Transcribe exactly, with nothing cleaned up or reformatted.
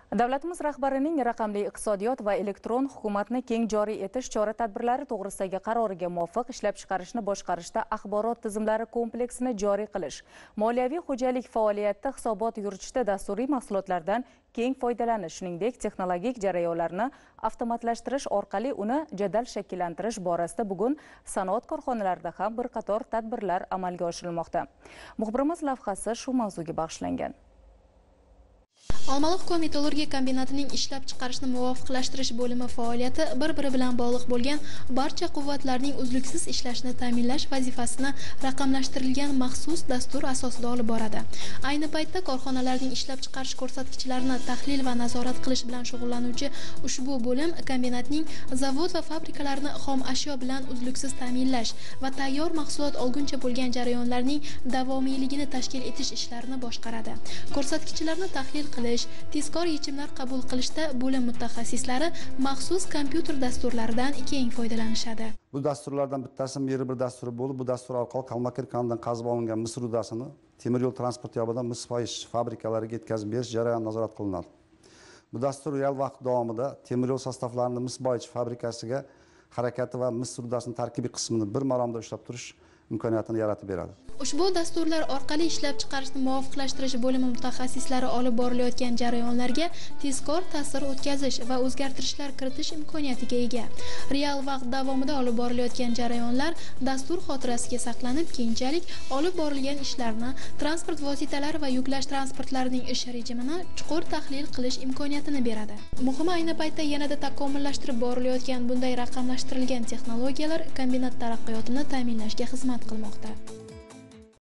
Davlatimiz rahbarining raqamli iqtisodiyot va elektron hukumatni keng joriy etish chora-tadbirlari to'g'risidagi qaroriga muvofiq ishlab chiqarishni boshqarishda axborot tizimlari kompleksini joriy qilish, moliyaviy xo'jalik faoliyatida hisobot yuritishda dasturiy mahsulotlardan keng foydalanish, shuningdek texnologik jarayonlarni avtomatlashtirish orqali uni jadal shakllantirish borasida bugun sanoat korxonalarida ham bir qator tadbirlar amalga oshirilmoqda. Muxbirimiz lavhasi shu mavzuga bag'ishlangan. Olmaliq komitologiya kombinatining ishlab chiqarishni muvofiqlashtirish bo'limi faoliyati bir-biri bilan bog'liq bo'lgan barcha quvvatlarning uzluksiz ishlashini ta'minlash vazifasini raqamlashtirilgan maxsus dastur asosida olib boradi. Ayni paytda korxonalarning ishlab chiqarish ko'rsatkichlarini tahlil va nazorat qilish bilan shug'ullanuvchi ushbu bo'lim kombinatning zavod va fabrikalarni xom ashyo bilan uzluksiz ta'minlash va tayyor mahsulot olguncha bo'lgan jarayonlarning davomiyligini tashkil etish ishlarini boshqaradi. Ko'rsatkichlarni tahlil qilish, tezkor yechimlar qabul qilishda bo'lim mutaxassislari maxsus kompyuter dasturlaridan keng foydalanishadi. Bu dasturlardan bittasi Meri bir dasturi bo'lib, bu dastur orqali Qalmakir konidan qazib olingan mis rudasini temir yo'l transport yo'lidan mis foyish fabrikalariga yetkazib berish jarayoni nazorat qilinadi. Bu dastur real vaqt davomida temir yo'l sostavlarini mis boyish fabrikasiga harakati va mis rudasining tarkibiy qismini bir maromda ushlab turish imkoniyatini yaratib beradi. Ushbu dasturlar orqali ishlab chiqarishni muvofiqlashtirish bo'limi mutaxassislari olib borilayotgan jarayonlarga tezkor ta'sir o'tkazish va o'zgartirishlar kiritish imkoniyatiga ega. Real vaqt davomida olib borilayotgan jarayonlar dastur xotirasiga saqlanib, keyinchalik olib borilgan ishlarni, transport vositalari va yuklash transportlarining ish rejimini chuqur tahlil qilish imkoniyatini beradi. Muhimi, ayni paytda yanada takomillashtirib borilayotgan bunday raqamlashtirilgan texnologiyalar kombinat taraqqiyotini ta'minlashga xizmat qilmoqda.